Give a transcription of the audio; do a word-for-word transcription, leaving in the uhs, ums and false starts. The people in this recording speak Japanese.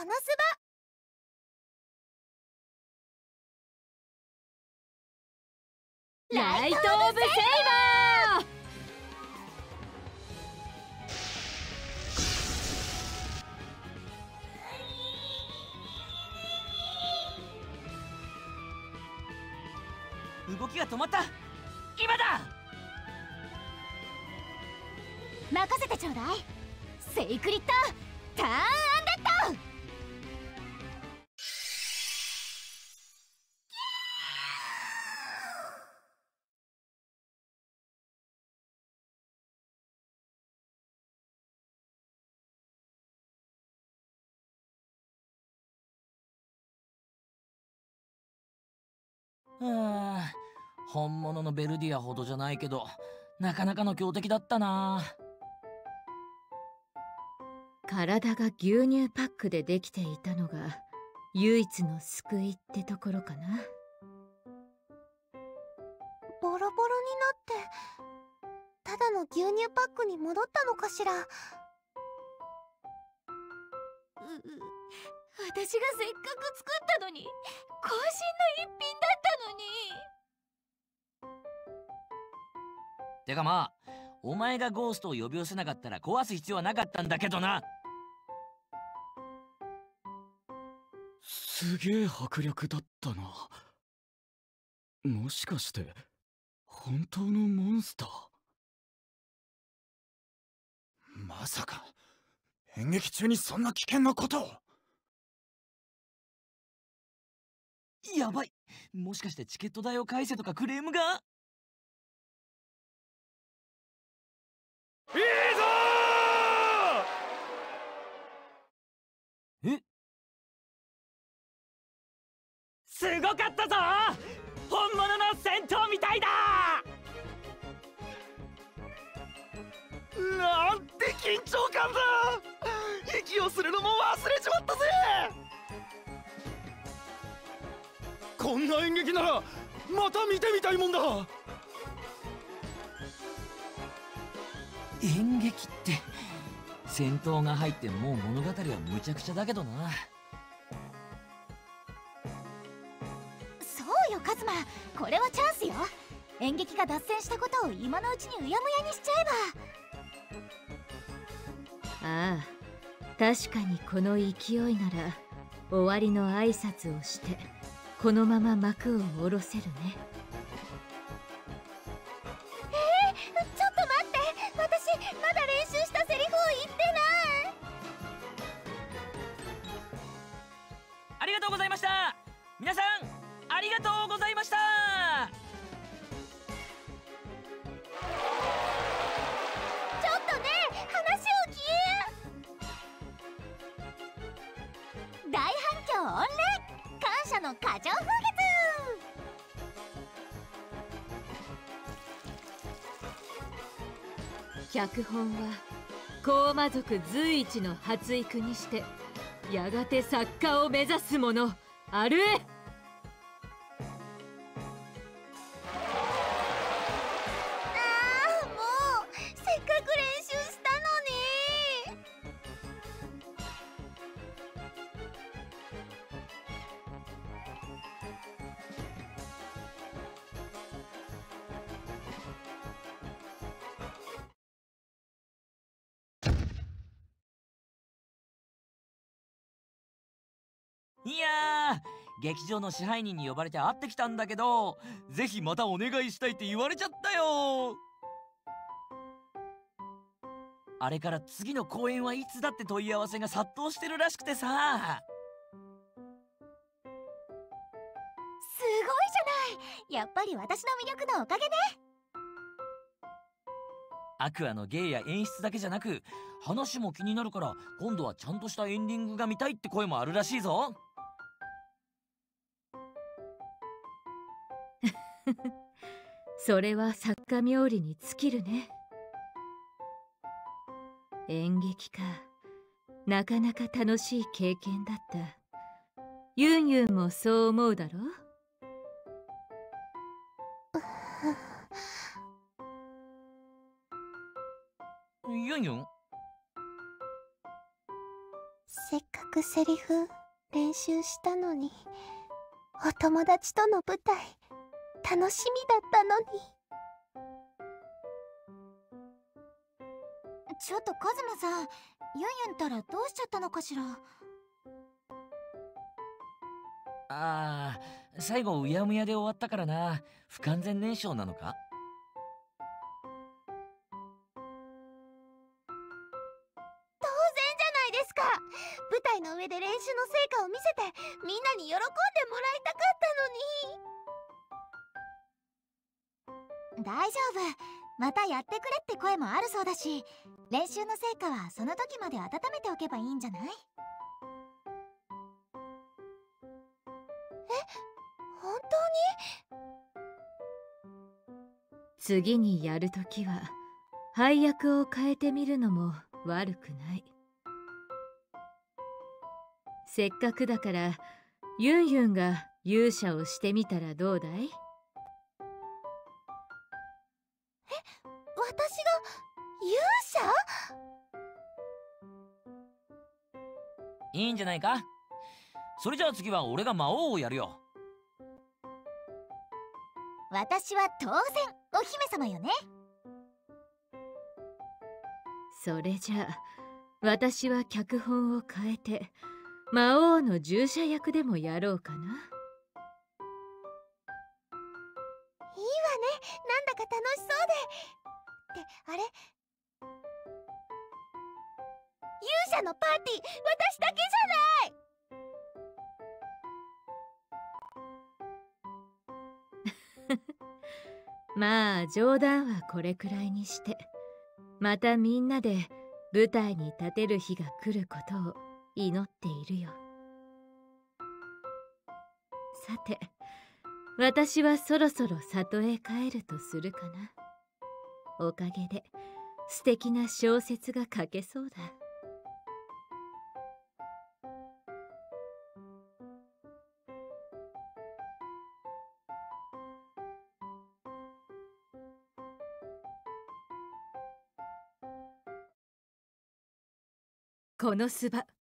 このスバライト・オブ・セイバー。 動きが止まった。今だ。 任せてちょうだい。セイクリッドターンアンデッド。 はあ、本物のベルディアほどじゃないけどなかなかの強敵だったな。 体が牛乳パックでできていたのが唯一の救いってところかな。 ボロボロになってただの牛乳パックに戻ったのかしら。うう私がせっかく作ったのに、渾身の一品だったのに。 てかまあ、お前がゴーストを呼び寄せなかったら壊す必要はなかったんだけどな。 すげえ迫力だったな。もしかして本当のモンスター？まさか演劇中にそんな危険なことを。 やばい、もしかしてチケット代を返せとかクレームが。 いいぞー。え、すごかったぞ。本物の戦闘みたいだ。 なんて緊張感だ。息をするのも忘れちまったぜ。こんな演劇ならまた見てみたいもんだ。 演劇って戦闘が入ってもう物語はむちゃくちゃだけどな。 そうよカズマ、これはチャンスよ。演劇が脱線したことを今のうちにうやむやにしちゃえば。 ああ、確かにこの勢いなら終わりの挨拶をしてこのまま幕を下ろせるね。 えー、ちょっと待って、私まだ練習したセリフを言ってない。 ありがとうございました。皆さんありがとうございました。 ちょっとね、話を聞え。大反響御礼、感謝の過剰風月。 脚本は高魔族随一の発育にしてやがて作家を目指す者あるえ。 ああ、もうせっかく練習したのに。 いやー、劇場の支配人に呼ばれて会ってきたんだけど、ぜひまたお願いしたいって言われちゃったよ。あれから次の公演はいつだって問い合わせが殺到してるらしくてさ。 すごいじゃない。やっぱり私の魅力のおかげね。 アクアの芸や演出だけじゃなく話も気になるから今度はちゃんとしたエンディングが見たいって声もあるらしいぞ。 それは作家冥利に尽きるね。演劇か、なかなか楽しい経験だった。ユンユンもそう思うだろう。 ユンユン、 せっかくセリフ練習したのに、お友達との舞台楽しみだったのに。ちょっとカズマさん、ユンユンたらどうしちゃったのかしら。 ああ、最後うやむやで終わったからな。不完全燃焼なのか？ 当然じゃないですか。舞台の上で練習の成果を見せてみんなに喜んでもらいたかったのに。大丈夫、またやってくれって声もあるそうだし、練習の成果はその時まで温めておけばいいんじゃない？え、本当に？ 次にやるときは配役を変えてみるのも悪くない。せっかくだからユンユンが勇者をしてみたらどうだい？ 私が勇者？ いいんじゃないか。それじゃあ次は俺が魔王をやるよ。 私は当然お姫様よね。 それじゃあ私は脚本を変えて魔王の従者役でもやろうかな。いいわね、 なんだか楽しそうで。ってあれ、勇者のパーティー私だけじゃない。 まあ冗談はこれくらいにして、またみんなで舞台に立てる日が来ることを祈っているよ。さて、私はそろそろ里へ帰るとするかな。おかげで素敵な小説が書けそうだ。このスバ